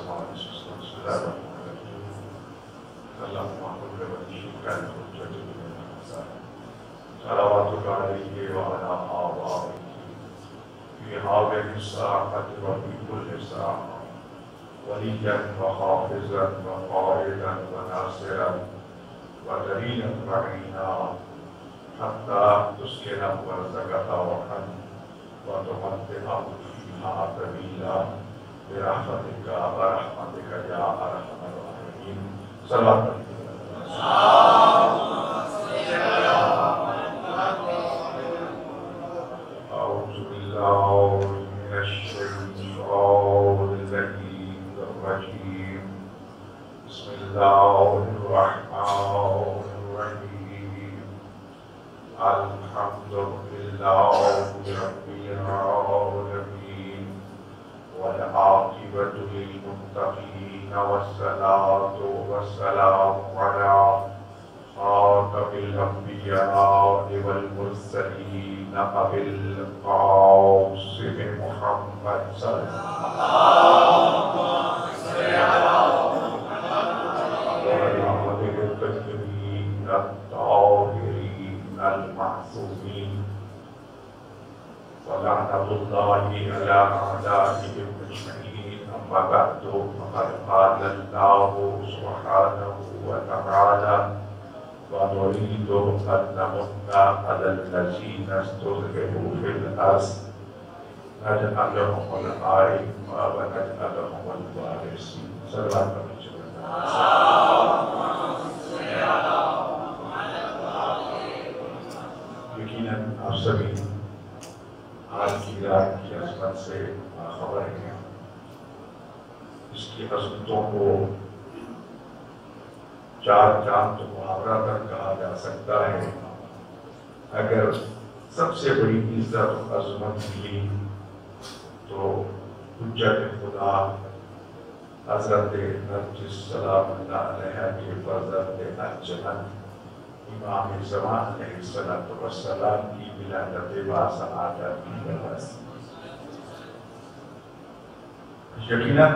السماوات بسم الله الرحمن الرحيم اللهم صل وسلم على سيدنا صلواتك عليه وعلى آبائه في هذه الساعة وفي كل ساعة وليا وحافظا وقائدا وناصرا ودليلا معينا حتى تسكنه ارزقك روحا وتمتعه فيها طويلا برحمتك ورحمتك يا ارحم الراحمين. صلوات أعوذ بالله من الشيطان الرجيم بسم الله الرحمن الرحيم الحمد لله رب العالمين والعاقبة للمتقين والصلاة والسلام على خاتم الأنبياء والمرسلين أبي القاسم محمد صلى الله عليه وسلم الطاهرين المعصومين ولعنة الله على أعدائهم أجمعين. أما بعد فقد قال الله سبحانه وتعالى ونريد أن نمن على الذين استضعفوا في الأرض نجعلهم الأئمة ونجعلهم الوارثين. صلى الله عليه وسلم. یقیناً آپ سبھی آج کی رات کی عظمت سے باخبر ہیں. اس کی عظمتوں کو چار چاند محاورہ تک کہا جا سکتا ہے. اگر سب سے بڑی عزت و عظمت کی تو حجت خدا حضرت نرجس سلام اللہ علیہ کے فرزند اجمل امام زمان علیہ السلام کی ولادت باسعادت کی وجہ سے. یقیناً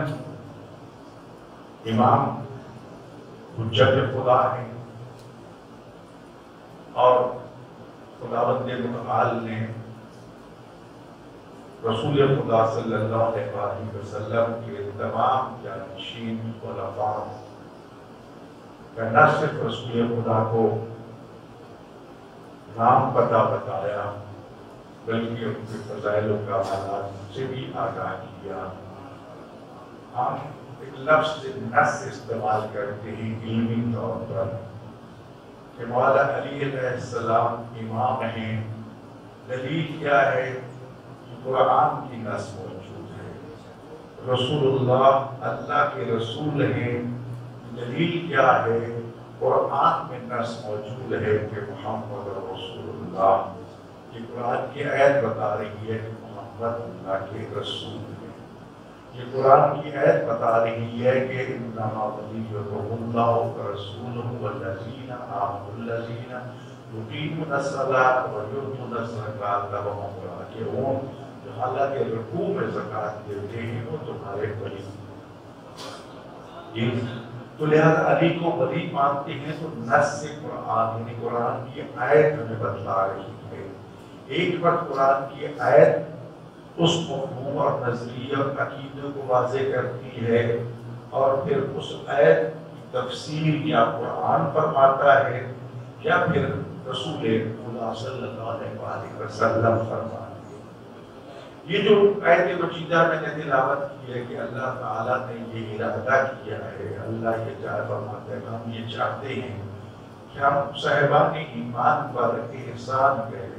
امام حجت خدا ہے اور خداوند متعال نے رسول خدا صلی اللہ علیہ وسلم کے تمام جانشین خلفاء کا نہ صرف رسول خدا کو نام پتہ بتایا بلکہ ان کے فضائل و کمالات سے بھی آگاہ کیا. ہم ایک لفظ نص استعمال کرتے ہیں علمی طور پر کہ مولا علی علیہ السلام امام ہیں. دلیل کیا ہے؟ قرآن کی نص موجود ہے. رسول اللہ اللہ کے رسول ہیں. دلیل کیا ہے؟ قرآن میں نص موجود ہے کہ محمد رسول اللہ. یہ قرآن کی آیت بتا رہی ہے کہ محمد اللہ کے رسول ہیں. یہ قرآن کی آیت بتا رہی ہے کہ انما ولیکم اللہ ورسولہ والذین آمنوا الذین یقیمون الصلاۃ ویؤتون الزکاۃ وهم راکعون. جو حالانکہ رکوع میں زکوٰۃ دیتے ہیں وہ تمہارے ولی. تو لہذا علی کو ولی مانتے ہیں تو نص قرآن یعنی قرآن کی آیت ہمیں بتلا رہی ہے. ایک وقت قرآن کی آیت اس مفہوم اور نظریہ اور عقیدے کو واضح کرتی ہے اور پھر اس آیت کی تفسیر یا قرآن فرماتا ہے یا پھر رسول خدا صلی اللہ علیہ وسلم فرماتا ہے. یہ جو آیت مجیدہ میں نے تلاوت کی ہے کہ اللہ تعالیٰ نے یہ ارادہ کیا ہے. اللہ یہ چاہ فرماتا ہے کہ ہم یہ چاہتے ہیں کہ ہم صاحبان ایمان پر احسان کریں.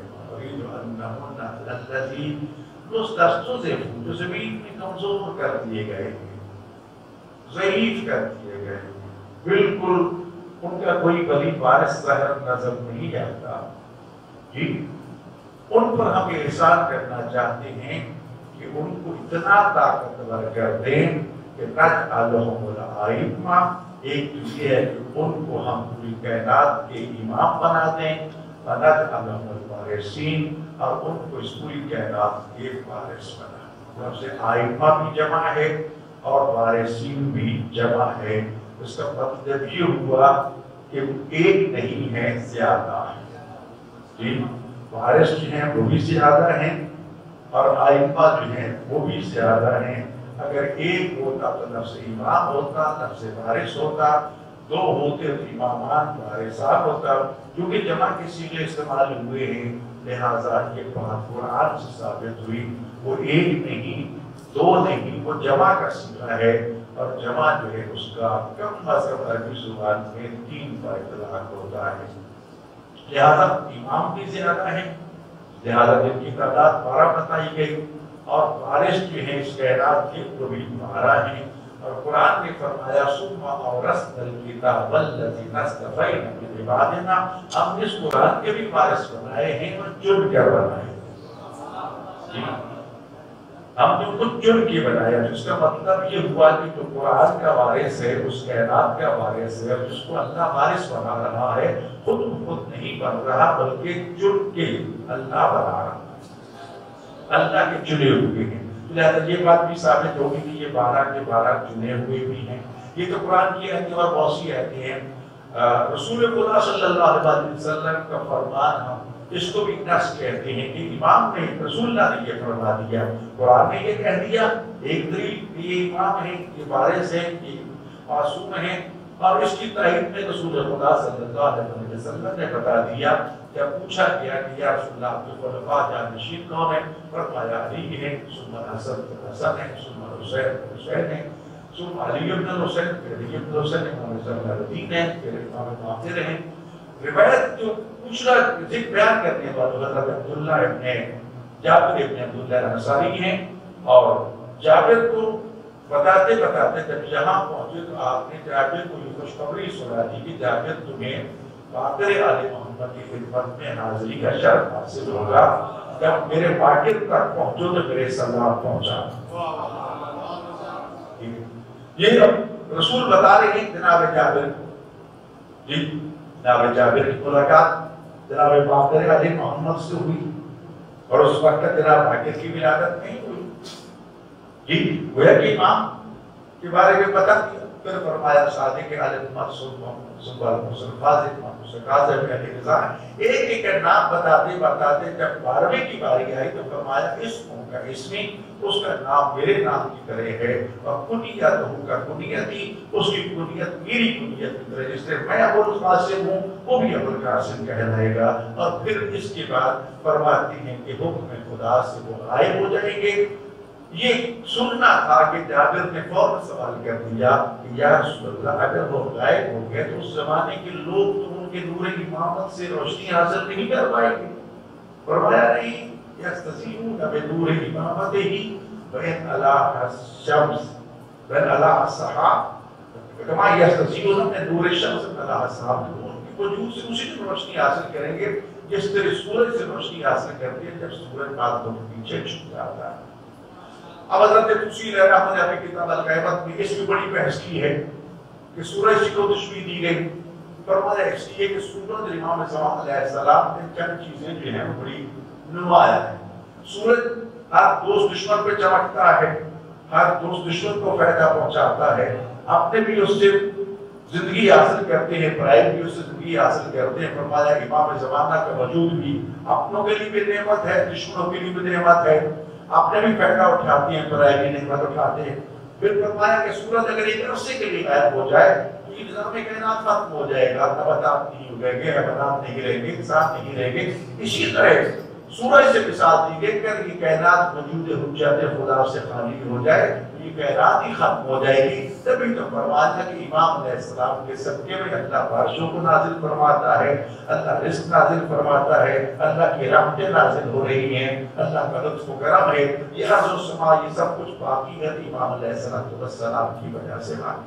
جو زمین میں کمزور کر دیے گئے ہیں, ضعیف کر دیے گئے ہیں, بالکل ان کا کوئی ولی وارث ظاہر نظر نہیں آتا. جی ان پر ہم احسان کرنا چاہتے ہیں کہ ان کو اتنا طاقتور کر دیں کہ نجعلہم الائمہ. ایک تو یہ ہے کہ ان کو ہم پوری کائنات کے امام بنا دیں, ونجعلہم الوارثین, اور ان کو اس پوری کائنات کے وارث بنا. لفظ آئمہ بھی جمع ہے اور وارثین بھی جمع ہے. اس کا مطلب یہ ہوا کہ ایک نہیں ہے، زیادہ ہے. جی وارث جو ہیں وہ بھی زیادہ ہیں اور ائمہ جو ہیں وہ بھی زیادہ ہیں. اگر ایک ہوتا تو لفظ امام ہوتا، لفظ وارث ہوتا. دو ہوتے تو امامان وارثان ہوتا. کیونکہ جمع کے صیغے استعمال ہوئے ہیں، لہٰذا یہ بات قرآن سے ثابت ہوئی. وہ ایک نہیں، دو نہیں، وہ جمع کا صیغہ ہے. اور جمع جو ہے اس کا کم از کم عربی زبان میں 3 کا اطلاق ہوتا ہے. لہٰذا امام بھی زیادہ ہیں، لہٰذا جن کی تعداد 12 بتائی گئی. اور وارث جو ہیں اس کائنات کے وہ بھی 12 ہیں. اور قرآن نے فرمایا ثم اورثنا الکتاب الذین اصطفینا من عبادنا. ہم نے اس قرآن کے بھی وارث بنائے ہیں اور چن کر بنائے ہیں. جی ہم نے خود چن کے بنایا، جس کا مطلب یہ ہوا کہ جو قرآن کا وارث ہے اس کائنات کا وارث ہے، جس کو اللہ وارث بنا رہا ہے، خود نہیں بن رہا بلکہ چن کے اللہ بنا رہا ہے. اللہ کے چنے ہوئے ہیں. لہذا یہ بات بھی ثابت ہوگی کہ یہ 12 کے 12 چنے ہوئے بھی ہیں. یہ تو قرآن کی آیتیں اور بہت سی آیتیں ہیں. رسول خدا صلی اللہ علیہ وسلم کا فرمان ہم اس کو بھی نص کہتے ہیں کہ امام نے، رسول اللہ نے یہ فرما دیا، قرآن نے یہ کہہ دیا. ایک دلیل یہ امام ہے، یہ وارث ہے، یہ معصوم ہے. اور اس کی تائید میں رسول خدا صلی اللہ علیہ وسلم نے بتا دیا. جب پوچھا گیا کہ یا رسول اللہ کے خلفاء جانشین کون ہیں، فرمایا علی ہے، ثم حسن ہے، ثم حسین ہے، ثم علی بن الحسین، پھر علی بن الحسین، امام زین الدین ہے، پھر امام باقر ہیں. روایت جو پوچھنا ذکر بیان کرنے والے حضرت عبداللہ ابن جابر ابن عبداللہ الانصاری ہیں. اور جابر کو بتاتے بتاتے جب یہاں پہنچے تو آپ نے جابر کو یہ خوشخبری سنا دی کہ جابر تمہیں باقر آل محمد کی خدمت میں حاضری کا شرف حاصل ہوگا. جب میرے باقر تک پہنچو تو میرے سلام پہنچا. یہ اب رسول بتا رہے ہیں جناب جابر کو. جی جناب جابر کی ملاقات جناب باقر آل محمد سے ہوئی اور اس وقت جناب باقر کی ولادت نہیں ہوئی. جی گویا کہ امام کے بارے میں پتہ کیا. پھر فرمایا صادق علیہ ایک ایک نام بتاتے بتاتے جب 12ویں کی باری آئی تو فرمایا اسموں کا اسمی، اس کا نام میرے نام کی طرح ہے، اور کنیتہ کا کنیتی، اس کی کنیت میری کنیت کی طرح، جس سے میں ابو القاسم ہوں وہ بھی ابو القاسم کہلائے گا. اور پھر اس کے بعد فرماتے ہیں کہ حکم خدا سے وہ غائب ہو جائیں گے. یہ سننا تھا کہ جابر نے فوراً سوال کر دیا کہ یا رسول اللہ اگر وہ غائب ہو گئے تو اس زمانے کے لوگ تو ان کے نور امامت سے روشنی حاصل نہیں کر پائیں گے. فرمایا نہیں یستزیئون بنور امامتہ وإن ألاح الشمس وإن ألاح السحاب کما یستزیئون بنور الشمس وإن ألاح السحاب. ان کی وجود سے اسی کی روشنی حاصل کریں گے جس طرح سورج سے روشنی حاصل کرتی ہے جب سورج بادلوں کے پیچھے چھپ جاتا ہے. اب حضرت تفصیل رحمۃ اللہ کی کتاب الغیبت میں اس کی بڑی بحث کی ہے کہ سورج کو تشبیہ دی گئی. فرمایا اس لیے کہ سورج امام زمان علیہ السلام نے چند چیزیں جو ہیں وہ بڑی نمایاں ہیں. سورج ہر دوست دشمن پہ چمکتا ہے، ہر دوست دشمن کو فائدہ پہنچاتا ہے. اپنے بھی اس سے زندگی حاصل کرتے ہیں، پرائے بھی اس سے زندگی حاصل کرتے ہیں. فرمایا امام زمانہ کا وجود بھی اپنوں کے لیے بھی نعمت ہے، دشمنوں کے لیے بھی نعمت ہے. اپنے بھی فائدہ اٹھاتے ہیں، پرائے بھی نعمت اٹھاتے ہیں. پھر فرمایا کہ سورج اگر ایک عرصے کے لیے غائب ہو جائے تو یہ نظام کائنات ختم ہو جائے گا. نباتات نہیں رہیں گے، حیوانات نہیں رہیں گے، انسان نہیں رہیں گے. اسی طرح سورج سے مثال دی گئی کہ یہ کائنات وجود حجت خدا سے خالی ہو جائے یہ کائنات ہی ختم ہو جائے گی. تبھی تو فرمایا کہ امام علیہ السلام کے صدقے میں اللہ بارشوں کو نازل فرماتا ہے، اللہ رزق نازل فرماتا ہے، اللہ کی رحمتیں نازل ہو رہی ہیں، اللہ کا لطف و کرم ہے. یہ ارض و سما یہ سب کچھ باقی ہے امام علیہ السلام کی وجہ سے باقی.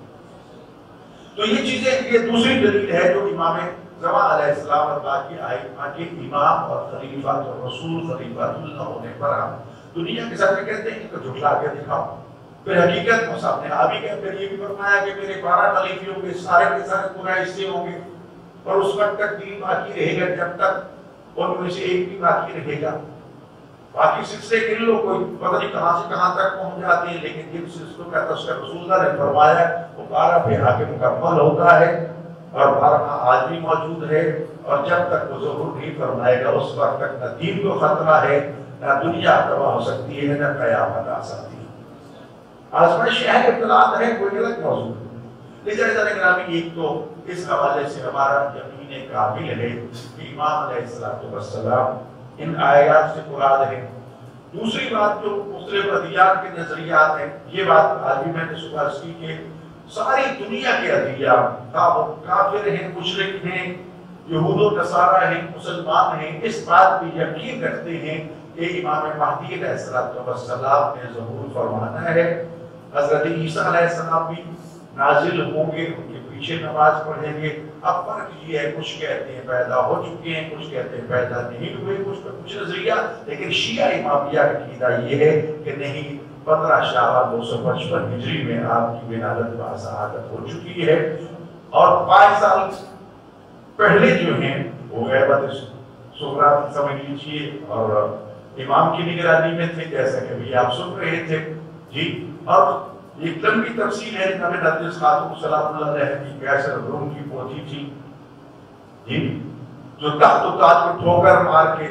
تو یہ چیزیں یہ دوسری دلیل ہے جو امام زمان علیہ السلام اور باقی ائمہ کے امام اور خلیفۃ اور رسول خلیفۃ اللہ ہونے پر ہم دنیا کے ساتھ کہتے ہیں کہ جھٹلا کے دکھاؤ. پھر حقیقت کو سامنے آ بھی گئے. پھر یہ بھی فرمایا کہ میرے 12 خلیفیوں کے سارے پورا حصے ہوں گے اور اس وقت تک دین باقی رہے گا جب تک ان میں سے ایک بھی باقی رہے گا. باقی سلسلے گر لو، کوئی پتہ نہیں کہاں سے کہاں تک پہنچ جاتے ہیں، لیکن جن سلسلوں کا تذکرہ رسول اللہ نے فرمایا وہ 12 بہا کے مکمل ہوتا ہے اور 12 آج بھی موجود ہے، اور جب تک وہ ظہور نہیں فرمائے گا اس وقت تک نہ دین کو خطرہ ہے، نہ دنیا تباہ ہو سکتی ہے، نہ قیامت آ سکتی ہے۔ آزمائش ہے، ابتلاء ہے، کوئی غلط موضوع ہے۔ لیکن گرامی ایک تو اس حوالے سے ہمارا یقین کامل ہے کہ امام علیہ السلام ان آیات سے مراد ہے۔ دوسری بات جو مختلف ادیان کے نظریات ہیں، یہ بات آج بھی میں نے صبح کی کہ ساری دنیا کے ادیان، وہ کافر ہیں، مشرک ہیں، یہود و نصارہ ہیں، مسلمان ہیں، اس بات پہ یقین رکھتے ہیں کہ امام مہدی علیہ السلام نے ظہور فرمانا ہے۔ حضرت عیسیٰ علیہ السلام بھی نازل ہوں گے، ان کے پیچھے نماز پڑھیں گے۔ اب فرق یہ ہے، کچھ کہتے ہیں پیدا ہو چکے ہیں، کچھ کہتے ہیں پیدا نہیں ہوئے، کچھ نظریہ، لیکن شیعہ امامیہ کا عقیدہ یہ ہے کہ نہیں، 15 شعبان 255 ہجری میں آپ کی ولادت و شہادت ہو چکی ہے، اور 5 سال پہلے جو ہیں وہ غیبت صغریٰ سمجھ لیجیے اور امام کی نگرانی میں تھے، جیسا کہ ابھی آپ سن رہے تھے جی۔ اور ایک لمبی تفصیل ہے، جناب نرجس خاتون سلام اللہ علیہ کی قیصر روم کی پوتی تھی جی، جو تخت و تاج کو ٹھوکر مار کے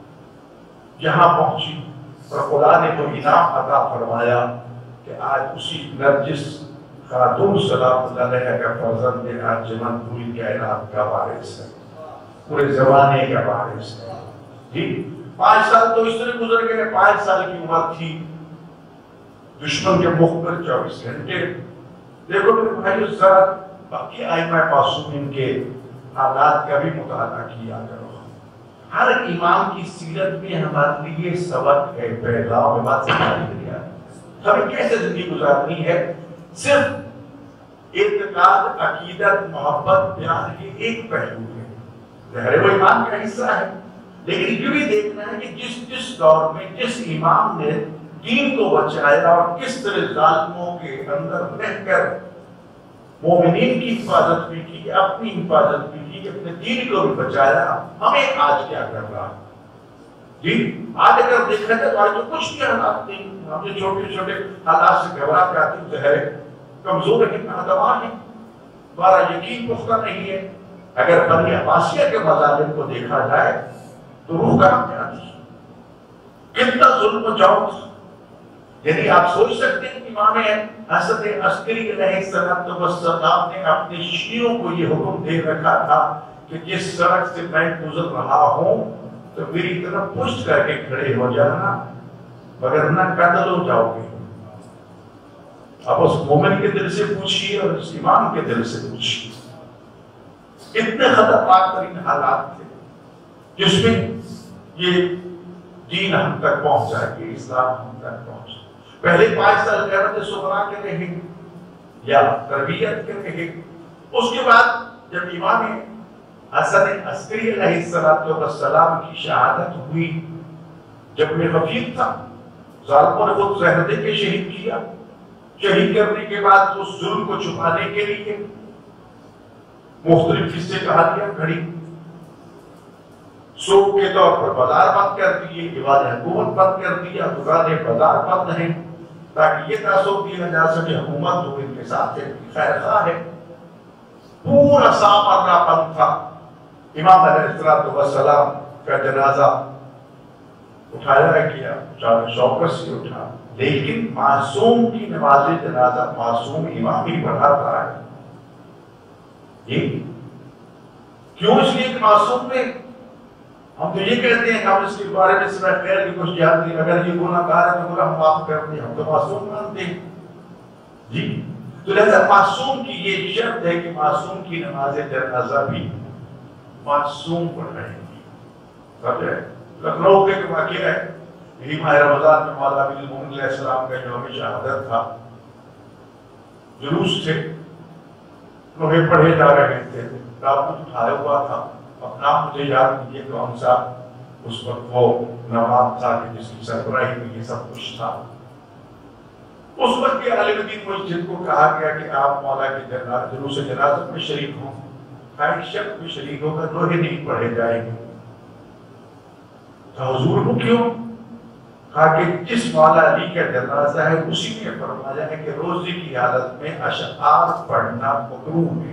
یہاں پہنچی، اور خدا نے تو انعام عطا فرمایا کہ آج اسی نرجس خاتون سلام اللہ علیہ کا فرزند ارجمند پوری کائنات کا وارث ہے، پورے زمانے کا وارث ہے جی۔ 5 سال تو اس طرح گزر گئے، 5 سال کی عمر تھی، دشمن کے مخ پر 24 گھنٹے۔ دیکھو میرے بھائیو، ذرا باقی ائمہ معصومین کے حالات کا بھی مطالعہ کیا کرو۔ ہر امام کی سیرت میں ہمارے لیے سبق ہے، پیغام ہے، بات سمجھ لیا ہمیں کیسے زندگی گزارنی ہے۔ صرف اعتقاد، عقیدت، محبت بیان کے ایک پہلو ہے، ظاہر وہ ایمان کا حصہ ہے، لیکن یہ بھی دیکھنا ہے کہ جس دور میں جس امام نے دین کو بچایا اور کس طرح ظالموں کے اندر رہ کر مومنین کی حفاظت بھی کی، اپنی حفاظت بھی کی، اپنے دین کو بھی بچایا، ہمیں آج کیا کر رہا جی۔ آج اگر دیکھا جائے تو آج تو کچھ بھی حالات نہیں، ہم جو چھوٹے چھوٹے حالات سے گھبرا جاتے ہیں، کمزور ہیں، نادوان ہیں، ہمارا یقین پختہ نہیں ہے۔ اگر بنی عباسیہ کے مظالم کو دیکھا جائے تو روح کہاں جاتی ہے، کتنا ظلم و جور، یعنی آپ سوچ سکتے ہیں کہ امام حسن عسکری علیہ السلام نے اپنے شیعوں کو یہ حکم دے رکھا تھا کہ جس سڑک سے میں گزر رہا ہوں تو میری طرف پشت کر کے کھڑے ہو جانا، مگر نہ قتل ہو جاؤ گے۔ اب اس مومن کے دل سے پوچھئے اور اس امام کے دل سے پوچھئے، اتنے خطرناک ترین حالات تھے جس میں یہ دین ہم تک پہنچ جائے گی، اسلام ہم تک پہنچ۔ پہلے 5 سال غیبت صغریٰ کے رہے یا تربیت کے رہے، اس کے بعد جب امام حسن عسکری علیہ السلام کی شہادت ہوئی، جب میں غفیر تھا، ظالموں نے خود زہر دے کے شہید کیا۔ شہید کرنے کے بعد اس ظلم کو چھپانے کے لیے مختلف قصے کہانیاں گھڑی، سوگ کے طور پر بازار بند کر دیے، دیوان حکومت بند کر دیا، دکانیں بازار بند ہیں، تاکہ یہ تاثر دیا جا سکے حکومت تو ان کے ساتھ خیر خواہ ہے۔ پورا سامرانا بند تھا۔ امام علیہ السلام کا جنازہ اٹھایا گیا، چاہے شوکت سے اٹھا، لیکن معصوم کی نماز جنازہ معصوم امام ہی پڑھاتا ہے جی۔ کیوں؟ اس لیے کہ معصوم میں ہم تو یہ کہتے ہیں کہ ہم اس کے بارے میں سنا خیر کی کچھ جانتے ہیں، اگر یہ گناہ کار ہے تو گناہ معاف کرتے ہیں، ہم تو معصوم مانتے ہیں جی۔ تو لہذا معصوم کی یہ شرط ہے کہ معصوم کی نماز جنازہ بھی معصوم پڑھ رہے گی۔ سمجھے؟ لکھنؤ کے واقعہ ہے، یہی ماہ رمضان میں مولا عبد المؤمن علیہ السلام کا یوم شہادت تھا، جلوس سے لوہے پڑھے جا رہے تھے، تابوت اٹھایا ہوا تھا۔ اب نام مجھے یاد نہیں ہے کون سا اس وقت وہ نواب تھا کہ جس کی سربراہی میں یہ سب کچھ تھا۔ اس وقت کے عالم دین مسجد کو کہا گیا کہ آپ مولا کے جلوس جنازت میں شریک ہوں، خواہشت میں شریک ہو کر لوہے نہیں پڑھے جائیں گے۔ تو حضور کو کیوں؟ کہا کہ جس مولا علی کا جنازہ ہے اسی نے فرمایا ہے کہ روزے کی حالت میں اشعار پڑھنا مکروہ ہے،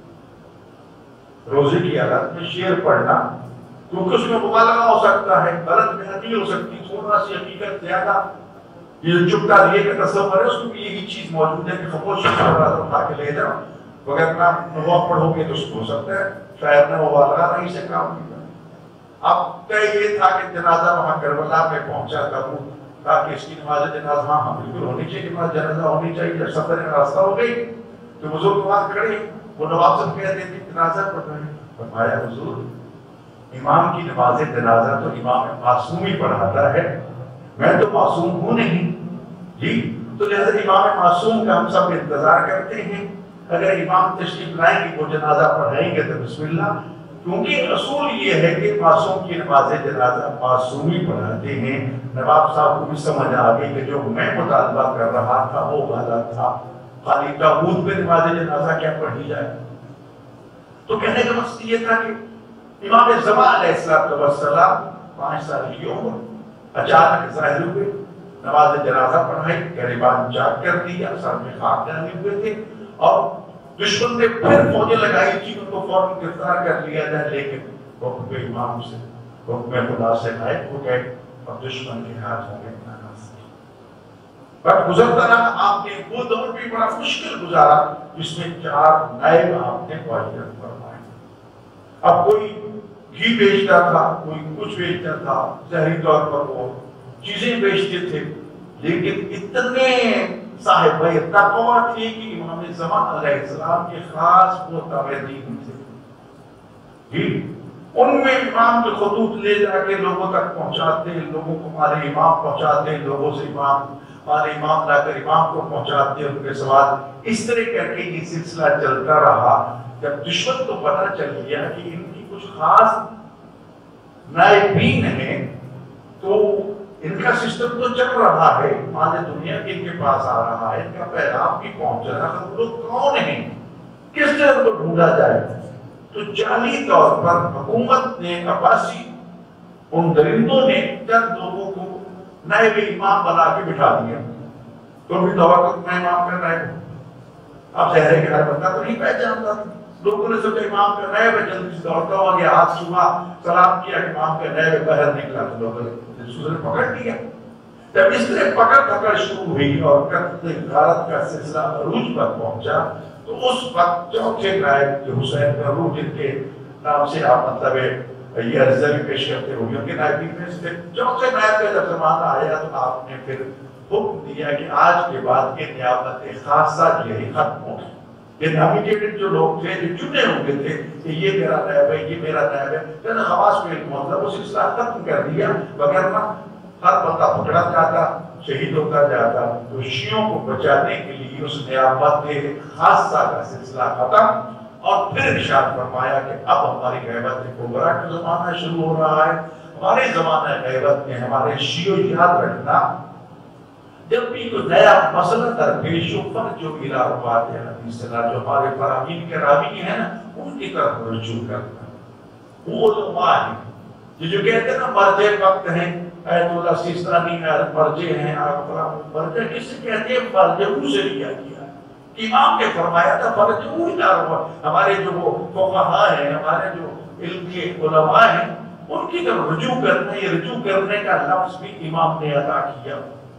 روزے کی حالت میں شعر پڑھنا، کیونکہ اس میں مبالغہ ہو سکتا ہے، غلط بیانی ہو سکتی، تھوڑا سی حقیقت زیادہ، یہ چپتا دیے کا تصور ہے، اس میں بھی یہی چیز موجود ہے کہ خاموشی سے اٹھا کے لے جاؤ، اگر نہ نواب پڑھو گے تو اس کو ہو سکتا ہے شاید نہ مبالغہ نہیں سے کام نہیں کرنا۔ اب طے یہ تھا کہ جنازہ وہاں کربلا میں پہنچا کروں تاکہ اس کی نماز جنازہ ہاں بالکل ہونی چاہیے، نماز جنازہ ہونی چاہیے۔ جب سفر راستہ ہو گئی تو بزرگ نماز کھڑے، وہ نواب صاحب کہتے تھے جنازہ پڑھ رہے ہیں، فرمایا حضور امام کی نماز جنازہ تو امام معصوم ہی پڑھاتا ہے، میں تو معصوم ہوں نہیں جی، تو لہذا امام معصوم کا ہم سب انتظار کرتے ہیں، اگر امام تشریف لائیں گے وہ جنازہ پڑھائیں گے تو بسم اللہ، کیونکہ اصول یہ ہے کہ معصوم کی نماز جنازہ معصوم ہی پڑھاتے ہیں۔ نواب صاحب کو بھی سمجھ آ گئی کہ جو میں مطالبہ کر رہا تھا وہ غلط تھا، خالی تابوت پہ نماز جنازہ کیا پڑھی جائے؟ تو کہنے کا مقصد یہ تھا کہ امام زمان علیہ السلام 5 سال کی عمر اچانک ظاہر ہوئے، نماز جنازہ پڑھائی، گریبان چاک کر دیا، سر میں خاک ڈالے ہوئے تھے، اور دشمن نے پھر فوجیں لگائی تھی ان کو فوراً گرفتار کر لیا جائے، لیکن حکم امام سے، حکم خدا سے غائب ہو گئے اور دشمن کے ہاتھوں میں ناکام ہوئے۔ پر گزرتا رہا، آپ نے وہ دور بھی بڑا مشکل گزارا جس میں 4 نائب آپ نے معینت فرمائے۔ اب کوئی گھی بیچتا تھا، کوئی کچھ بیچتا تھا، ظاہری طور پر وہ چیزیں بیچتے تھے، لیکن اتنے صاحب تقویٰ تھے کہ امام زمان علیہ السلام کے خاص متابعین تھے جی، ان میں امام کے خطوط لے جا کے لوگوں تک پہنچاتے، لوگوں کو ہمارے امام پہنچاتے، لوگوں سے امام ہمارے امام لا کر امام کو پہنچاتے ان کے سوال، اس طرح کر کے یہ سلسلہ چلتا رہا۔ جب دشمن کو پتہ چل گیا کہ ان کی کچھ خاص نائبین ہیں تو ان کا سسٹم تو چل رہا ہے، مال دنیا کے ان کے پاس آ رہا ہے، ان کا پیغام بھی پہنچ رہا ہے، وہ لوگ کون ہیں، کس طرح کو ڈھونڈا جائے؟ تو جعلی طور پر حکومت نے، عباسی ان درندوں نے چند لوگوں کو نائب امام بنا کے بٹھا دیا، تو بھی دعویٰ کہ میں امام کا نائب ہوں۔ اب ظاہر ہے کہ ہر بندہ تو نہیں پہچانتا تھا، لوگوں نے سوچا امام کا نائب ہے، جلدی سے دوڑتا ہوا گیا، آج صبح سلام کیا، امام کا نائب باہر نکلا تو لوگوں نے پکڑ لیا۔ جب اس طرح پکڑ پکڑ شروع ہوئی اور قتل غارت کا سلسلہ عروج پر پہنچا تو اس وقت چوتھے نائب جو حسین غروج جن کے نام سے آپ مطلب یہ عرضہ بھی پیش کرتے ہوگی، ان کے نائبین میں سے چوتھے نائب کا جب زمانہ آیا تو آپ نے پھر حکم دیا کہ آج کے بعد یہ نیابت خاصہ یہی ختم ہو گئی۔ یہ نامیٹیڈ جو لوگ تھے، جو چنے ہوئے تھے کہ یہ میرا نائب ہے، یہ میرا نائب ہے، لیکن خواص میں مطلب اس سلسلہ ختم کر دیا، وگرنہ ہر بندہ پکڑا جاتا، شہید ہوتا جاتا۔ تو شیعوں کو بچانے کے لیے اس نیابت خاصہ کا سلسلہ ختم، اور پھر ارشاد فرمایا کہ اب ہماری غیبت کبریٰ کا زمانہ شروع ہو رہا ہے۔ ہمارے زمانہ غیبت میں ہمارے شیعوں یاد رکھنا، جب بھی کوئی نیا مسئلہ درپیش ہو، فرجو الی روات حدیث جو ہمارے فرامین کے راوی ہیں نا، ان کی طرف رجوع کرنا۔ وہ علماء ہیں جو کہتے ہیں نا مرجع وقت ہیں، ایت اللہ سیستانی مرجع ہیں، مرجع کس سے کہتے ہیں؟ فرجعو سے لیا گیا، امام نے فرمایا تھا فرجعو الی روات۔ ہمارے جو وہ فقہاء ہیں، ہمارے جو علم کے علماء ہیں، ان کی طرف رجوع کرنا، یہ رجوع کرنے کا لفظ بھی امام نے عطا کیا۔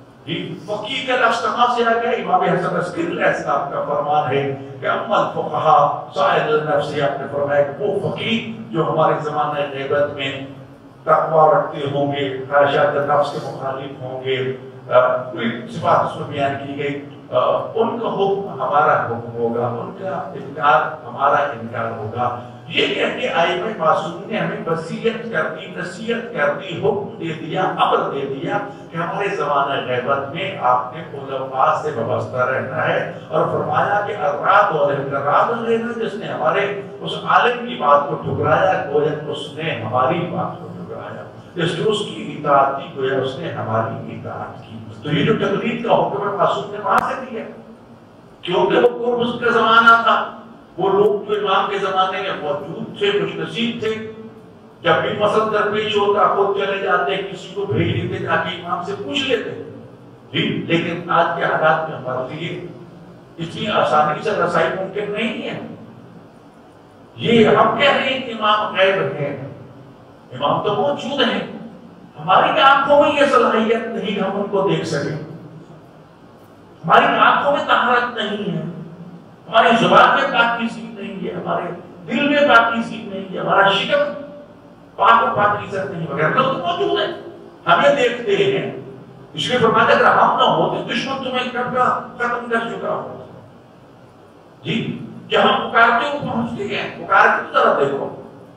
فقیہ کا لفظ کہاں سے آ گیا؟ امام حسن عسکری علیہ السلام کا فرمان ہے کہ اما الفقہاء سائل النفس، آپ نے فرمایا کہ وہ فقیہ جو ہمارے زمانہ غیبت میں تقویٰ رکھتے ہوں گے، خواہشات نفس کے مخالف ہوں گے، کوئی صفات اس میں بیان کی گئی، ان کا حکم ہمارا حکم ہوگا، ان کا انکار ہمارا انکار ہوگا۔ یہ کہہ کے ائمہ معصومین نے ہمیں وصیت کر دی، نصیحت کر دی، حکم دے دیا، امر دے دیا کہ ہمارے زمانہ غیبت میں آپ نے علماء سے وابستہ رہنا ہے، اور فرمایا کہ الراد اور انقراض لینا، جس نے ہمارے اس عالم کی بات کو ٹھکرایا گویا اس نے ہماری بات کو ٹھکرایا، جس نے اس کی اطاعت کی گویا اس نے ہماری اطاعت کی۔ تو یہ جو تقلید کا حکم ہے معصوم نے وہاں سے دیا، کیونکہ وہ قرب کا زمانہ تھا، وہ لوگ جو امام کے زمانے میں موجود تھے، کچھ نصیب تھے، جب بھی مسئلہ درپیش ہوتا خود چلے جاتے، کسی کو بھیج دیتے جا کے امام سے پوچھ لیتے جی۔ لیکن آج کے حالات میں ہمارے لیے اتنی آسانی سے رسائی ممکن نہیں ہے۔ یہ ہم کہہ رہے ہیں کہ امام غیب ہے، امام تو موجود ہیں، ہماری آنکھوں میں یہ صلاحیت نہیں ہم ان کو دیکھ سکیں، ہماری آنکھوں میں طہارت نہیں ہے، ہماری زبان میں پاکیزگی نہیں ہے، ہمارے دل میں پاکیزگی نہیں ہے، ہمارا شکم پاک و پاکیزہ نہیں وغیرہ لوگ موجود ہیں، ہمیں دیکھتے ہیں۔ اس لیے فرمایا اگر ہم نہ ہوتے دشمن تمہیں ختم کر چکا ہو جی۔ کہ ہم پکارتے ہو پہنچتے ہیں، پکار کی طرح دیکھو،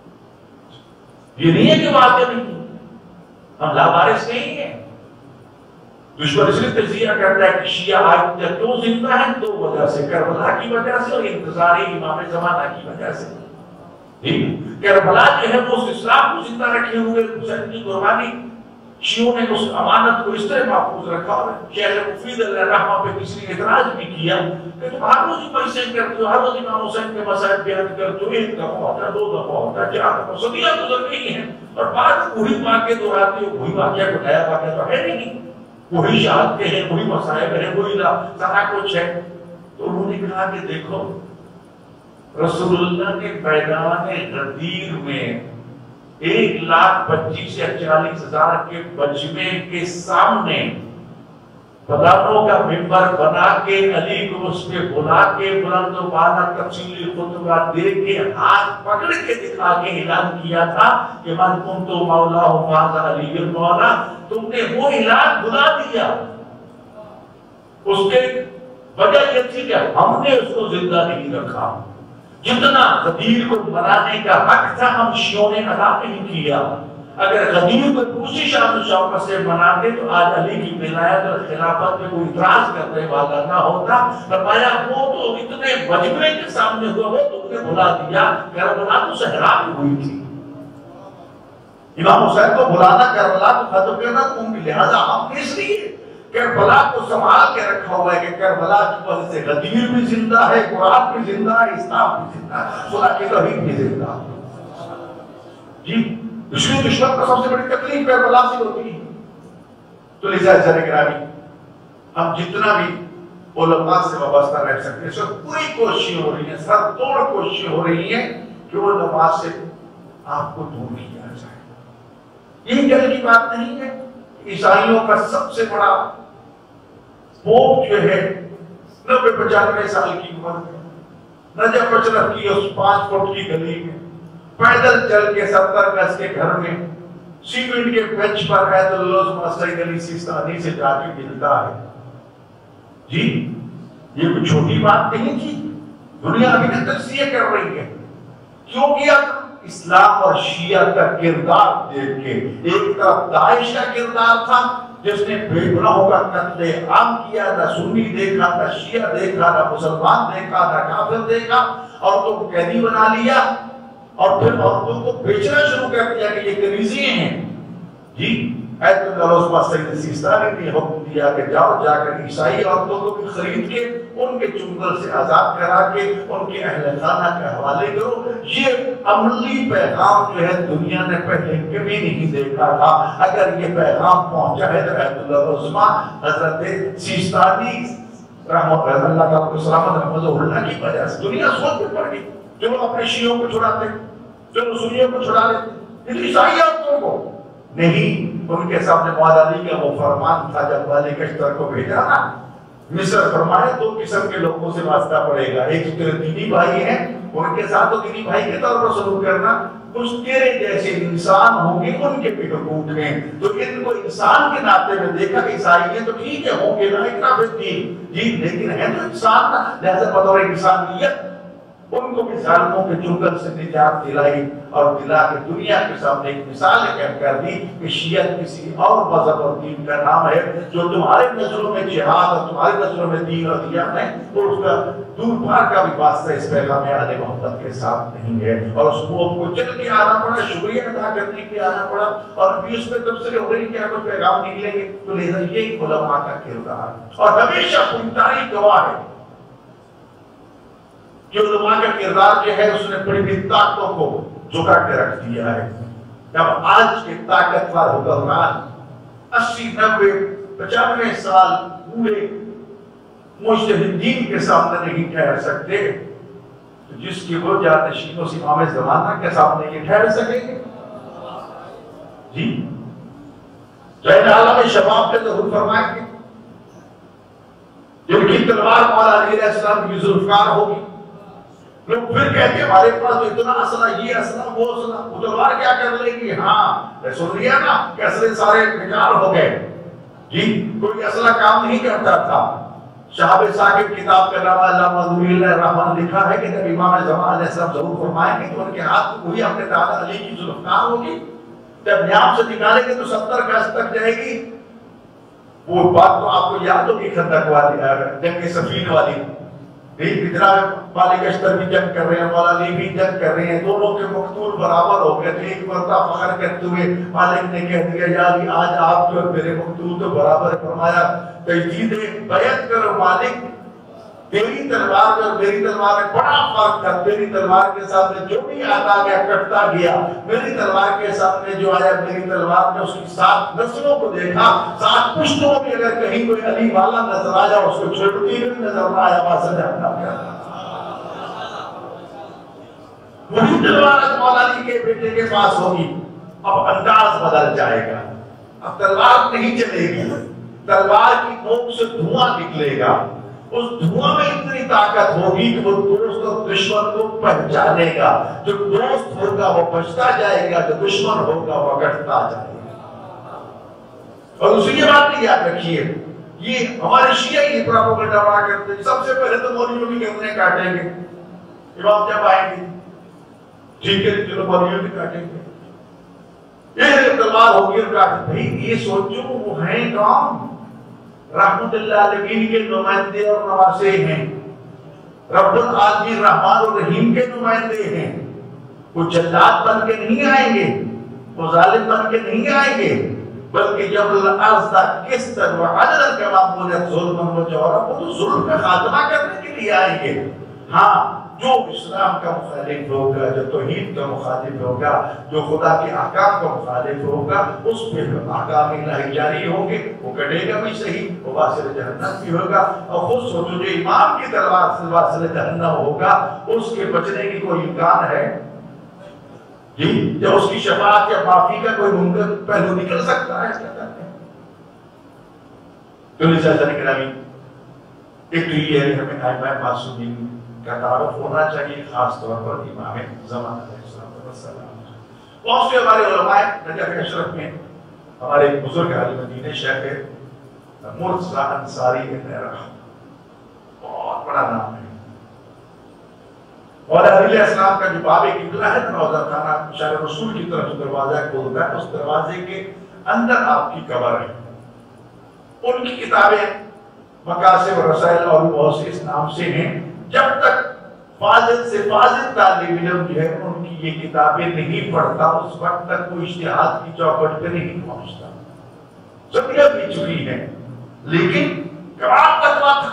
یہ نہیں ہے کہ واقع نہیں، ہم لاوارث نہیں ہیں۔ دشمن اس لیے تجزیہ کرتا ہے کہ شیعہ آج تک کیوں زندہ ہے، دو وجہ سے، کربلا کی وجہ سے اور انتظار امام زمانہ کی وجہ سے۔ کربلا جو ہے وہ اس اسلام کو زندہ رکھے ہوئے حسین کی قربانی، شیعوں نے اس امانت کو اس طرح محفوظ رکھا۔ اور شیخ مفید علیہ الرحمہ پہ کسی نے اعتراض بھی کیا کہ تم ہر روز پیسے کرتے ہو، ہر روز امام حسین کے مسائل بیان کرتے ہو، ایک دفعہ ہوتا ہے، 2 دفعہ ہوتا ہے، 4 دفعہ، صدیاں گزر گئی ہیں، اور بعد وہی واقعے دہراتے ہو، وہی واقعہ کو نیا واقعہ تو ہے نہیں، وہی شہادتیں ہیں، وہی مسائل ہیں، وہی سارا کچھ ہے۔ تو انہوں نے کہا کہ دیکھو رسول اللہ نے میدان غدیر میں 1,25,000 سے 40,000 کے مجمع کے سامنے فلانوں کا منبر بنا کے علی کو اس پہ بلا کے بلند و بالا تفصیلی خطبہ دے کے ہاتھ پکڑ کے دکھا کے اعلان کیا تھا کہ من کنت مولا فاز علی المولا۔ تم نے وہ اعلان بلا دیا، اس کے وجہ یہ تھی کہ ہم نے اس کو زندہ نہیں رکھا۔ جتنا غدیر کو منانے کا حق تھا ہم شیعوں نے ادا نہیں کیا۔ اگر غدیر کو دوسری شان و شوکت سے مناتے تو آج علی کی ولایت اور خلافت میں کوئی اعتراض کرنے والا نہ ہوتا۔ فرمایا وہ تو اتنے مجمع کے سامنے ہوا، وہ تم نے بلا دیا، کربلا تو صحرا میں ہوئی تھی۔ امام حسین کو بلانا کربلا کو ختم کرنا تم کی، لہذا ہم اس لیے کربلا کو سنبھال کے رکھا ہوا ہے کہ کربلا کی وجہ سے غدیر بھی زندہ ہے، قرآن بھی زندہ ہے، اسلام بھی زندہ ہے، صلح کی توحید بھی زندہ ہے جی۔ دشمن کا سب سے بڑی تکلیف کربلا سے ہوتی ہے۔ تو لہذا جناب گرامی، ہم جتنا بھی علماء سے وابستہ رہ سکتے ہیں، سب پوری کوشش ہو رہی ہے، سر توڑ کوشش ہو رہی ہے کہ علماء سے آپ کو دور کیا جائے۔ یہ کہنے کی بات نہیں ہے، عیسائیوں کا سب سے بڑا پوپ جو ہے 90-95 سال کی عمر میں نجف اشرف کی اس 5 فٹ کی گلی میں پیدل چل کے 70 گز کے گھر میں سیمنٹ کے بینچ پر ہے تو لوز سید علی سیستانی سے جا کے ملتا ہے جی۔ یہ کوئی چھوٹی بات نہیں تھی، دنیا ابھی تک تجزیہ کر رہی ہے۔ کیوں کیا؟ اسلام اور شیعہ کا کردار دیکھ کے۔ ایک طرف داعش کا کردار تھا جس نے بے گناہوں کا قتل عام کیا، نہ سنی دیکھا، نہ شیعہ دیکھا، نہ مسلمان دیکھا، نہ کافر دیکھا، عورتوں کو قیدی بنا لیا اور پھر عورتوں کو بیچنا شروع کر دیا کہ یہ کنیزیں ہیں جی۔ ایت اللہ عثمان سید سیستانی نے حکم دیا کہ جاؤ جا کر عیسائی عورتوں کو بھی خرید کے ان کے چنگل سے آزاد کرا کے ان کے اہل خانہ کے حوالے کرو۔ یہ عملی پیغام جو ہے دنیا نے پہلے کبھی نہیں دیکھا تھا۔ اگر یہ پیغام پہنچا ہے تو ایت اللہ عثمان حضرت سیستانی رحمۃ اللہ تعالیٰ کو سلامت رحمۃ اللہ کی وجہ سے دنیا سوچ میں پڑ گئی۔ چلو اپنے شیعوں کو چھڑاتے، چلو سنیوں کو چھڑا لیتے، عیسائی عورتوں کو نہیں۔ ان کے سامنے مولا علی کا وہ فرمان تھا جب والے کشتر کو بھیجا نا، مصر فرمایا 2 قسم کے لوگوں سے واسطہ پڑے گا، ایک تیرے دینی بھائی ہیں ان کے ساتھ تو دینی بھائی کے طور پر سلوک کرنا، کچھ تیرے جیسے انسان ہوں گے ان کے بھی حقوق ہیں، تو ان کو انسان کے ناطے میں دیکھا کہ عیسائی ہیں تو ٹھیک ہے ہوں گے نا اتنا بہترین جی، لیکن ہے تو انسان نا، لہذا بطور انسانیت ان کو بھی ظالموں کے چنگل سے نجات دلائی اور دلا کے دنیا کے سامنے ایک مثال قائم کر دی کہ شیعت کسی اور مذہب اور دین کا نام ہے جو تمہارے نظروں میں جہاد اور تمہاری نظروں میں دین اور دیانت ہے، اور اس کا دور پار کا بھی واسطہ اس پیغام اہل محبت کے ساتھ نہیں ہے، اور اس کو چل کے آنا پڑا، شکریہ ادا کرنے کے آنا پڑا، اور ابھی اس میں تبصرے ہو رہی کہ کچھ پیغام نکلیں گے، تو لہذا یہی علماء کا کردار اور ہمیشہ پوری تاریخ گواہ ہے کہ علماء کا کردار جو ہے اس نے بڑی بڑی طاقتوں کو جھکا کے رکھ دیا ہے۔ جب آج کے طاقتور حکمران 80 90 95 سال پورے مجتہدین کے سامنے نہیں ٹھہر سکتے، تو جس کی وہ جانشینوں سے امام زمانہ کے سامنے یہ ٹھہر سکیں گے؟ جی چاہے عالم شباب پہ ظہور فرمائیں گے، جن کی تلوار مولا علی علیہ السلام کی ذوالفقار ہوگی، لوگ پھر کہتے ہیں ہمارے پاس تو اتنا اسلحہ، یہ اسلحہ وہ اسلحہ، وہ تلوار کیا کر لے گی؟ ہاں سن لیا نا کہ اسلحے سارے بیکار ہو گئے، جی کوئی اسلحہ کام نہیں کرتا تھا۔ شہاب ثاقب کتاب کا نام علامہ نور الرحمن لکھا ہے کہ جب امام زمان علیہ السلام ظہور فرمائیں گے تو ان کے ہاتھ میں وہی اپنے دادا علی کی ذوالفقار ہوگی، جب نیام سے نکالیں گے تو 70 گز تک جائے گی۔ وہ بات تو آپ کو یاد ہوگی خندق والی، جنگ صفین والی، جناب مالک اشتر بھی جنگ کر رہے ہیں، مولا علی بھی جنگ کر رہے ہیں، دونوں کے مقتول برابر ہو گئے، تو ایک مرتبہ فخر کرتے ہوئے مالک نے کہہ دیا یا علی آج آپ جو میرے مقتول تو برابر، فرمایا تجدید بیعت کرو مالک، تیری تلوار اور میری تلوار میں بڑا فرق تھا، تیری تلوار کے سامنے جو بھی آتا گیا کٹتا گیا، میری تلوار کے سامنے جو آیا، میری تلوار نے اس کی 7 نسلوں کو دیکھا، 7 پشتوں میں اگر کہیں کوئی علی والا نظر آیا اس کو چھوٹی بھی نظر نہ آیا، واسطہ جاننا کیا وہی تلوار مولا علی کے بیٹے کے پاس ہوگی۔ اب انداز بدل جائے گا، اب تلوار نہیں چلے گی، تلوار کی نوک سے دھواں نکلے گا، اس دھواں میں اتنی طاقت ہوگی کہ وہ دوست اور دشمن کو پہچانے گا، جو دوست ہوگا وہ بچتا جائے گا، جو دشمن ہوگا وہ گھٹتا جائے گا۔ اور دوسری یہ بات نہیں یاد رکھیے، یہ ہمارے شیعہ یہ پروپیگنڈا بنا کرتے ہیں، سب سے پہلے تو مولویوں کی گردنیں کاٹیں گے، امام جب آئیں گے ٹھیک ہے چلو مولویوں کی کاٹیں گے، یہ تلوار ہوگی اور کاٹ، بھائی یہ سوچو وہ ہیں کام رحمت اللہ علیہ کے نمائندے اور نواسے ہیں، رب العالمین رحمان الرحیم کے نمائندے ہیں، وہ جلاد بن کے نہیں آئیں گے، وہ ظالم بن کے نہیں آئیں گے، بلکہ جب الارض قسطا وعدلا کما قلت ظلما وجورا، وہ تو ظلم کا خاتمہ کرنے کے لیے آئیں گے۔ ہاں جو اسلام کا مخالف ہوگا، جو توحید کا مخالف ہوگا، جو خدا کے احکام کا مخالف ہوگا، اس پہ احکام الہی جاری ہوں گے، وہ کٹے گا بھی صحیح، وہ واصل جہنم بھی ہوگا، اور خود سوچو جو امام کی تلوار سے واصل جہنم ہوگا اس کے بچنے کی کوئی امکان ہے؟ جی جب اس کی شفاعت یا معافی کا کوئی ممکن پہلو نکل سکتا ہے؟ تو لہذا کرامی ایک تو یہ ہے ہمیں ائمہ معصومین کا تعارف ہونا چاہیے، خاص طور پر امام زمان علیہ السلام۔ بہت سے ہمارے علماء نجف اشرف میں ہمارے بزرگ عالم دین شیخ مرتضی انصاری ابن رحم، بہت بڑا نام ہے، مولا علی علیہ السلام کا جو باب قبلہ ہے روضہ خانہ شار رسول کی طرف جو دروازہ کھولتا ہے، اس دروازے کے اندر آپ کی قبر ہے۔ ان کی کتابیں مقاصد و رسائل اور بہت سے اس نام سے ہیں۔ جب تک فاضل سے فاضل طالب علم جو ہے ان کی یہ کتابیں نہیں پڑھتا، اس وقت تک وہ اجتہاد کی چوکھٹ پہ نہیں پہنچتا۔ صدیاں بھی چکی ہیں لیکن کمال تقویٰ تھا۔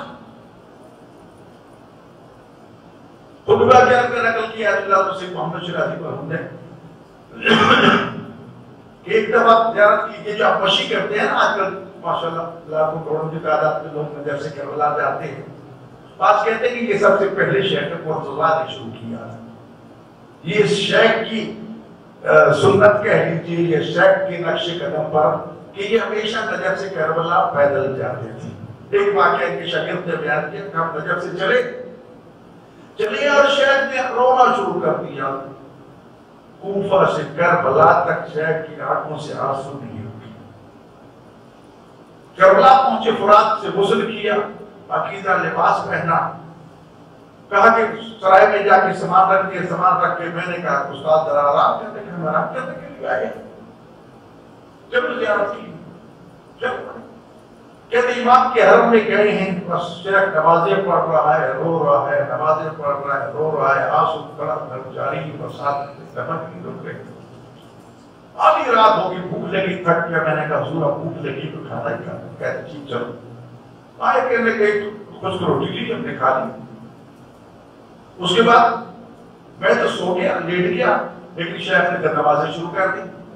خطبہ کے اندر نقل کیا اللہ سے محمد شرازی پر ہم نے ایک دفعہ زیارت کیجئے، جو آپ مشی کرتے ہیں نا آج کل ماشاءاللہ لاکھوں کروڑوں کی تعداد میں لوگ مدرسے سے کربلا جاتے ہیں، بعض کہتے ہیں کہ یہ سب سے پہلے شیخ مرتضیٰ نے شروع کیا، یہ اس شیخ کی سنت کہہ لیجیے، یہ شیخ کے نقش قدم پر کہ یہ ہمیشہ نجف سے کربلا پیدل جاتے تھے۔ ایک واقعہ ان کے شاگرد نے بیان کیا کہ ہم نجف سے چلے اور شیخ نے رونا شروع کر دیا، کوفہ سے کربلا تک شیخ کی آنکھوں سے آنسو نہیں ہوئی۔ کربلا پہنچے، فرات سے غسل کیا، عقیدہ لباس پہنا، کہا کہ سرائے میں جا کے سامان رکھ کے میں نے کہا استاد ذرا آرام کرنے کے ہم آرام کرنے کے لیے آئے، جب زیارت کی کہتے امام کے حرم میں گئے ہیں، بس شیخ نمازیں پڑھ رہا ہے، رو رہا ہے، نمازیں پڑھ رہا ہے، رو رہا ہے، آنسو کڑا جاری برسات دمک کی رک گئی۔ آدھی رات ہوگی، بھوک لگی، تھک گیا، میں نے کہا حضور اب بھوک لگی تو کھانا ہی کھانا، کہتے ٹھیک چلو۔ آئے کہنے گئے کچھ روٹی لی، ہم نے کھا لی۔ اس کے بعد میں تو سو گیا، لیٹ گیا، لیکن شیخ نے نمازیں شروع کر دی۔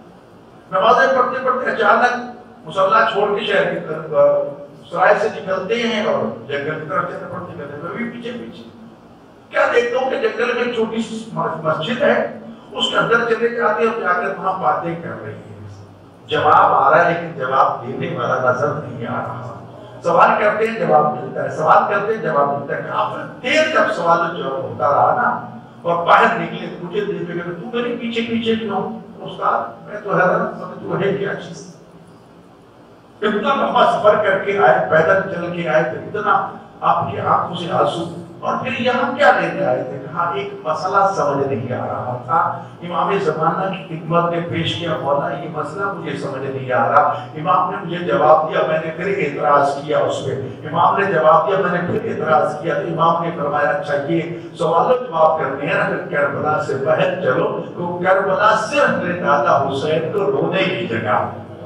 نمازیں پڑھتے پڑھتے اچانک مصلی چھوڑ کے شہر کی طرف سرائے سے نکلتے ہیں اور جنگل کی طرف چلتے پڑھتے کرتے میں بھی پیچھے پیچھے کیا دیکھتا ہوں کہ جنگل میں ایک چھوٹی سی مسجد ہے، اس کے اندر چلے جاتے ہیں اور جا کر وہاں باتیں کر رہی ہیں. جواب آ رہا ہے لیکن جواب دینے والا نظر نہیں آ رہا. سوال کرتے ہیں جواب ملتا ہے، سوال کرتے ہیں جواب ملتا ہے. کافی دیر جب سوال جواب ہوتا رہا نا اور باہر نکلے مجھے دیکھ کے تو میرے پیچھے پیچھے کیوں؟ استاد میں تو حیران تو ہے کیا چیز، اتنا لمبا سفر کر کے آئے، پیدل چل کے آئے تو اتنا آپ کی آنکھوں سے آنسو، اور پھر یہاں کیا لینے آئے تھے؟ کہا ایک مسئلہ سمجھ نہیں آ رہا تھا، امام زمانہ کی خدمت نے پیش کیا، مولا یہ مسئلہ مجھے سمجھ نہیں آ رہا. امام نے مجھے جواب دیا، میں نے پھر اعتراض کیا اس پہ، امام نے جواب دیا، میں نے پھر اعتراض کیا. تو امام نے فرمایا اچھا یہ سوال و جواب کرنے ہیں نا، کربلا سے باہر چلو، تو کربلا صرف میرے دادا حسین کو رونے کی جگہ.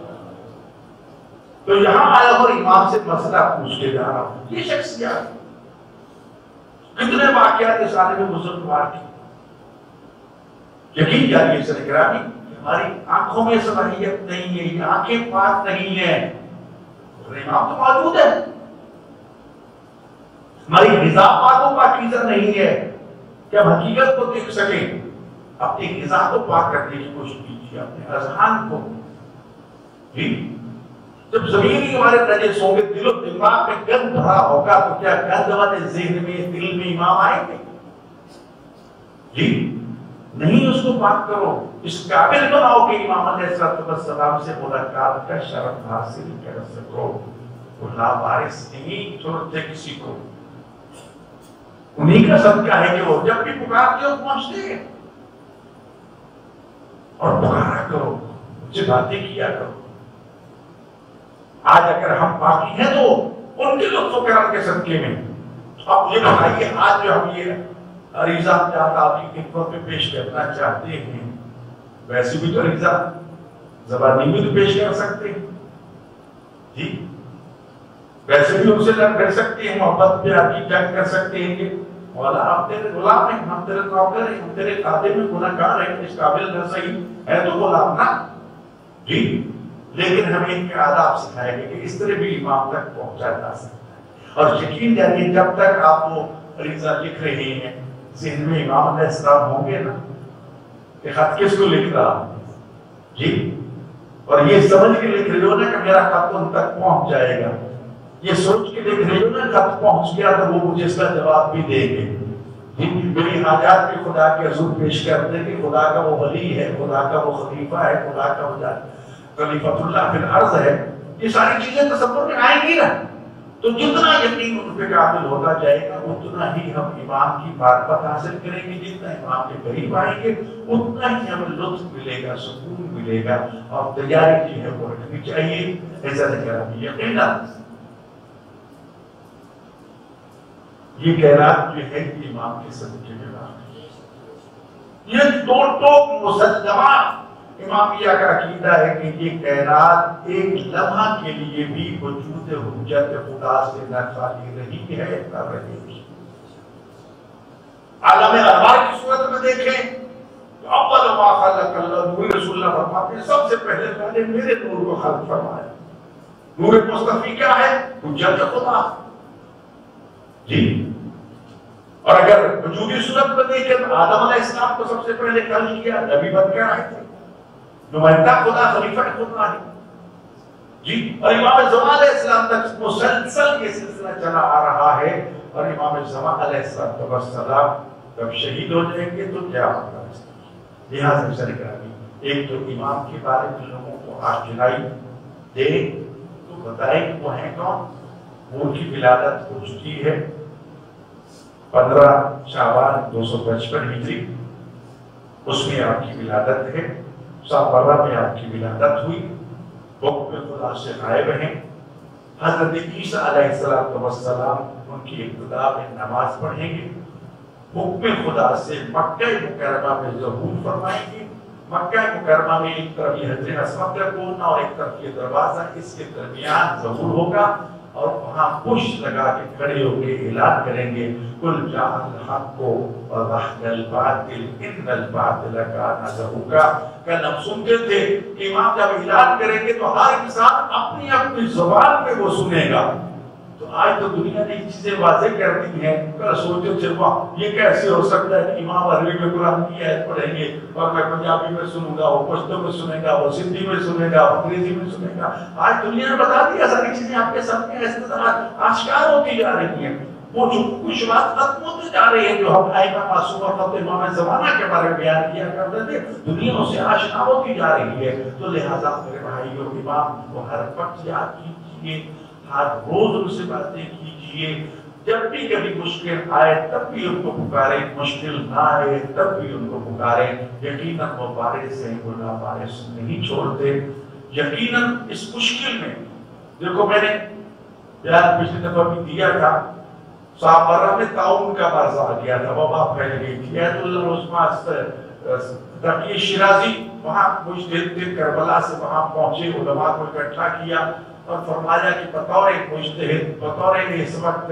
تو یہاں آیا اور امام سے مسئلہ پوچھ کے جا رہا ہوں. یہ شخصیات کتنے واقعات اس عالم بزرگوار کی، یقین جانیے سر گرامی، ہماری آنکھوں میں صلاحیت نہیں ہے، یہ آنکھیں پاک نہیں ہیں، امام تو موجود ہے. ہماری غذا پاک و پاکیزہ نہیں ہے کہ ہم حقیقت کو دیکھ سکیں. اپنی غذا کو پاک کرنے کی کوشش کیجیے، اپنے اذہان کو. جب زمین ہی ہمارے نجس ہوں گے، دل و دماغ میں گند بھرا ہوگا تو کیا گند والے ذہن میں دل میں امام آئیں گے؟ جی نہیں، اس کو بات کرو، اس قابل بناؤ کہ امام علیہ السلام سے ملاقات کا شرف حاصل کر سکو. وہ لاوارث نہیں چھوڑتے کسی کو، انہی کا صدقہ ہے کہ وہ جب بھی پکارتے ہو پہنچتے ہیں. اور پکارا کرو، مجھ سے باتیں کیا کرو. آج اگر ہم باقی ہیں تو ان کے لطف و کرم کے صدقے میں. اب یہ بتائیے آج جو ہم یہ عریضہ آپ کی خدمت میں پیش کرنا چاہتے ہیں، ویسے بھی تو عریضہ زبانی بھی تو پیش کر سکتے ہیں جی، ویسے بھی ان سے لڑ کر سکتے ہیں، محبت پہ آپ کی جنگ کر سکتے ہیں کہ مولا آپ تیرے غلام ہیں، ہم تیرے نوکر ہیں، ہم تیرے خادم میں گناہ گار ہیں، اس قابل نہ صحیح ہے تو غلام نا جی. لیکن ہمیں ان کے آداب سکھائے گئے کہ اس طرح بھی امام تک پہنچا جا سکتا ہے. اور یقین جانیے جب تک آپ وہ عریضہ لکھ رہے ہیں ذہن میں امام علیہ السلام ہوں گے نا کہ خط کس کو لکھ رہا جی، اور یہ سمجھ کے لکھ رہے ہو نا کہ میرا خط ان تک پہنچ جائے گا، یہ سوچ کے لکھ رہے ہو نا خط پہنچ گیا تو وہ مجھے اس کا جواب بھی دیں گے جی. میری حاجات بھی خدا کے حضور پیش کر دیں کہ خدا کا وہ ولی ہے، خدا کا وہ خلیفہ ہے، خدا کا وہ خلیفۃ اللہ فی الارض ہے. یہ ساری چیزیں تصور میں آئیں گی نا، تو جتنا یقین ان پہ قابل ہوتا جائے گا اتنا ہی ہم امام کی معرفت حاصل کریں گے. جتنا امام کے قریب آئیں گے اتنا ہی ہمیں لطف ملے گا، سکون ملے گا. اور تیاری جو ہے وہ رکھنی چاہیے. ایسا نہیں یقینا یہ خیرات جو ہے کہ امام کے صدقے میں واقع ہے. یہ دو ٹوک مسلمہ امامیہ کا عقیدہ ہے کہ یہ کائنات ایک لمحہ کے لیے بھی وجود حجت خدا سے نہ خالی رہی ہے نہ رہے گی. عالم ارواح کی صورت میں دیکھیں تو اول ما خلق اللہ، نور رسول اللہ فرماتے ہیں سب سے پہلے میں نے میرے نور کو خلق فرمایا. نور مصطفی کیا ہے؟ حجت خدا جی. اور اگر وجودی صورت میں دیکھیں تو آدم علیہ السلام کو سب سے پہلے خلق کیا، نبی بن کر آئے تھے، نمائندہ خدا، خلیفہ خدا ہے جی. اور امام زمان علیہ السلام تک مسلسل یہ سلسلہ چلا آ رہا ہے. اور امام زمان علیہ السلام جب شہید ہو جائیں گے تو کیا ہوگا؟ لہٰذا سر گرامی ایک تو امام کے بارے میں لوگوں کو آشنائی دے تو بتائیں کہ وہ ہیں کون. وہ کی ولادت ہو چکی ہے 15 شعبان 255 ہجری، اس میں آپ کی ولادت ہے. سابرہ میں آپ کی ولادت ہوئی، حکم خدا سے غائب ہیں. حضرت عیسیٰ علیہ السلام ان کی ابتدا میں نماز پڑھیں گے، حکم خدا سے مکہ مکرمہ میں ظہور فرمائیں گے. مکہ مکرمہ میں ایک طرف یہ حجر اسود کا کونا اور ایک طرف یہ دروازہ، اس کے درمیان ظہور ہوگا. اور وہاں پشت لگا کے کھڑے ہو کے اعلان کریں گے قل جاء الحق وزهق الباطل ان الباطل كان زهوقا۔ کل ہم سنتے تھے کہ امام جب اعلان کریں گے تو ہر انسان اپنی اپنی زبان میں وہ سنے گا۔ تو آج تو دنیا نے یہ چیزیں واضح کر دی ہیں، کل سوچتے تھے واہ یہ کیسے ہو سکتا ہے کہ امام عربی میں قرآن کی آیت پڑھیں گے اور میں پنجابی میں سنوں گا، وہ پشتو میں سنے گا، وہ سندھی میں سنے گا، وہ انگریزی میں سنے گا۔ آج دنیا نے بتا دیا ساری چیزیں آپ کے سامنے آشکار ہوتی جا رہی ہیں، وہ جو کچھ بات ختم ہوتے جا رہی ہے جو ہم ائمہ معصوم اور خط امام زمانہ کے بارے میں بیان کیا کرتے تھے، دنیا اس سے آشنا ہوتی جا رہی ہے۔ تو لہٰذا میرے بھائیوں امام کو ہر وقت یاد کیجیے، ہر روز ان سے باتیں کیجیے، جب بھی کبھی مشکل آئے تب بھی ان کو پکاریں، مشکل نہ آئے تب بھی ان کو پکاریں۔ یقیناً وہ بارش سے گناہ بارش نہیں چھوڑتے۔ یقیناً اس مشکل میں دیکھو میں نے بیان پچھلی دفعہ بھی دیا تھا، سامرہ میں تعاون کا مرض آ گیا تھا، وبا پھیل گئی تھی۔ ایت اللہ عثمان تقی شیرازی وہاں مجتہد تھے، کربلا سے وہاں پہنچے، علماء کو اکٹھا کیا اور فرمایا کہ بطور مجتہد، بطور اس وقت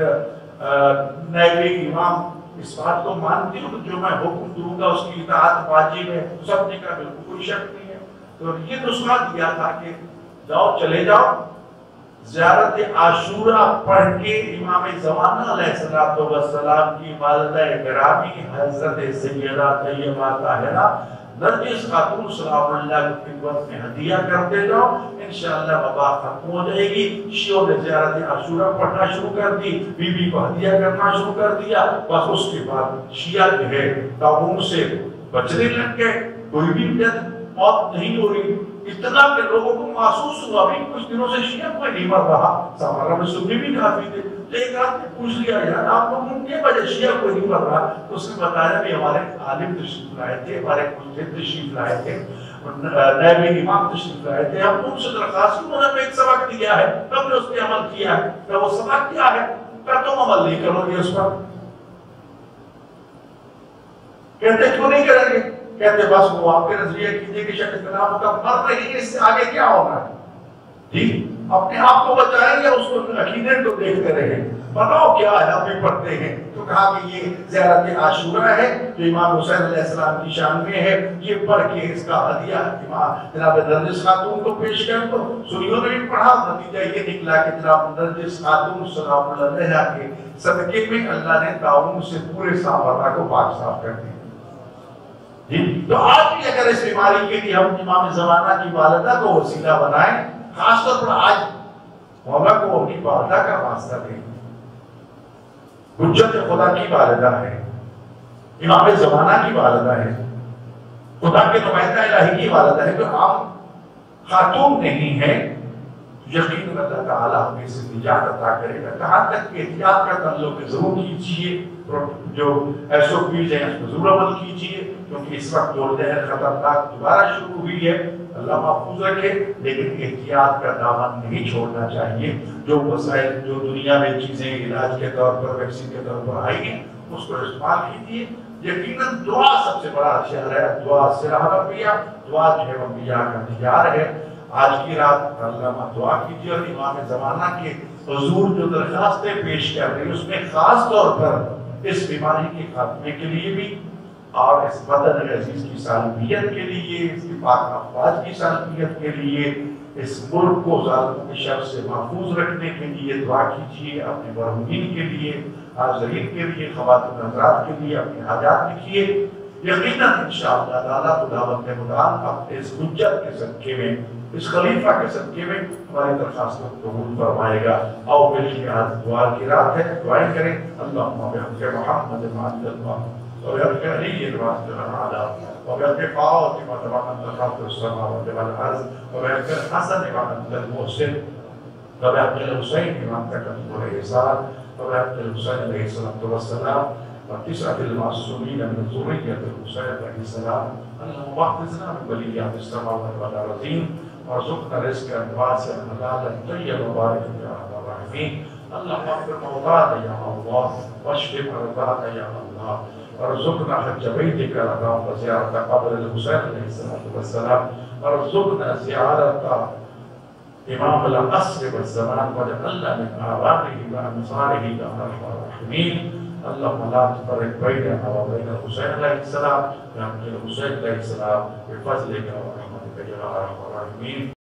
نائب امام اس بات کو مانتی ہوں جو میں حکم دوں گا اس کی اطاعت واجب ہے۔ سب نے کہا بالکل کوئی شک نہیں ہے۔ تو یہ نسخہ دیا تھا کہ جاؤ چلے جاؤ زیارت عاشورہ پڑھ کے امام زمانہ علیہ السلام کی والدہ گرامی حضرت سیدہ طیبہ طاہرہ نرجس خاتون سلام اللہ کی خدمت میں ہدیہ کرتے جاؤ، انشاءاللہ وبا ختم ہو جائے گی۔ شیعوں نے زیارت عاشورہ پڑھنا شروع کر دی، بی بی کو ہدیہ کرنا شروع کر دیا، بس اس کے بعد شیعہ جو ہے تعاون سے بچنے لگ گئے، کوئی بھی موت نہیں ہو رہی۔ اتنا کہ لوگوں کو محسوس ہوا بھی کچھ دنوں سے شیعہ کوئی نہیں مر رہا، سامرہ میں سنی بھی کافی تھے۔ ایک آدمی پوچھ لیا یار آپ لوگوں کے وجہ شیعہ کوئی نہیں مر رہا، تو اس نے بتایا بھی ہمارے عالم تشریف لائے تھے، ہمارے مجتہد تشریف لائے تھے، نائب امام تشریف لائے تھے، ہم ان سے درخواست کی انہوں نے ایک سبق دیا ہے، تم نے اس پہ عمل کیا ہے، تو وہ سبق کیا ہے کہ تم عمل نہیں کرو گے اس پر۔ کہتے کیوں نہیں کریں گے؟ کہتے بس وہ آپ کے نظریہ کیجئے کہ شک اختلاف ہوگا، مر رہی ہے، اس سے آگے کیا ہوگا؟ جی اپنے آپ کو بچائیں یا اس کو عقیدے کو دیکھتے رہیں؟ بتاؤ کیا ہے، ہم بھی پڑھتے ہیں۔ تو کہا کہ یہ زیارت عاشورہ ہے جو امام حسین علیہ السلام کی شان میں ہے، یہ پڑھ کے اس کا ہدیہ امام جناب نرجس خاتون کو پیش کر دو۔ سنیوں نے بھی پڑھا، نتیجہ یہ نکلا کہ جناب نرجس خاتون سلام اللہ علیہ کے صدقے میں اللہ نے تعاون سے پورے سامرہ کو پاک صاف کر دیا۔ تو آج بھی اگر اس بیماری کے لیے ہم امام زمانہ کی والدہ کو وسیلہ بنائیں، خاص طور پر آج مولا کو اپنی والدہ کا واسطہ دیں، حجت خدا کی والدہ ہے، امام زمانہ کی والدہ ہے، خدا کے نمائندہ الہی کی والدہ ہے، جو عام خاتون نہیں ہے، یقین اللہ تعالیٰ ہمیں سے نجات عطا کرے گا۔ کہاں تک کہ احتیاط کا تعلق ضرور کیجیے، جو ایس او پیز ہیں اس کو ضرور عمل کیجیے، کیونکہ اس وقت جو لہر خطرناک دوبارہ شروع ہوئی ہے، اللہ محفوظ رکھے، لیکن احتیاط کا دامن نہیں چھوڑنا چاہیے۔ جو وسائل جو دنیا میں چیزیں علاج کے طور پر ویکسین کے طور پر آئی ہیں اس کو استعمال کیجیے۔ یقیناً دعا سب سے بڑا ہتھیار ہے، دعا سلاح ربیہ، دعا جو ہے انبیاء کا ہتھیار ہے۔ آج کی رات اللہ دعا کیجیے اور امام زمانہ کے حضور جو درخواستیں پیش کر رہے ہیں اس میں خاص طور پر اس بیماری کے خاتمے کے لیے بھی اور اس وطن عزیز کی سالمیت کے لیے، اس کی پاک افواج کی سالمیت کے لیے، اس ملک کو ظالموں کے شر سے محفوظ رکھنے کے لیے دعا کیجیے، اپنے مرحومین کے لیے، حاضرین کے لیے، خواتین حضرات کے لیے اپنے حاجات لکھیے۔ یقیناً انشاءاللہ تعالیٰ خداوند متعال اپنے اس حجت کے صدقے میں، اس خلیفہ کے صدقے میں ہماری درخواستوں کو قبول فرمائے گا۔ آؤ مل کے آج دعا کی رات ہے، دعائیں کریں۔ اللہم بحق محمد معد اللہ وبحق علی الواسط العلا وبحق فاطمہ وانت خاطر السماوات والارض وبحق الحسن وانت المحسن وبحق الحسین وانت كتب الإحسان وبحق الحسین علیہ السلام وتسعة المعصومين من ذرية الحسين عليه السلام اللهم احفظنا من بليات السماوات والأرضين وارزقنا رزقا واسعا حلالا طيبا مباركا يا رب الراحمين اللهم اغفر موتانا يا الله واشف مرضانا يا الله وارزقنا حج بيتك الحرام وزيارة قبر الحسين عليه السلام وارزقنا زيارة إمام العصر والزمان وجعلنا من آبائه وأنصاره يا أرحم الراحمين. اللهم لا تفرق بيننا وبين الحسين عليه السلام، يا الحسين عليه السلام، بفضلك ورحمتك يا أرحم الراحمين.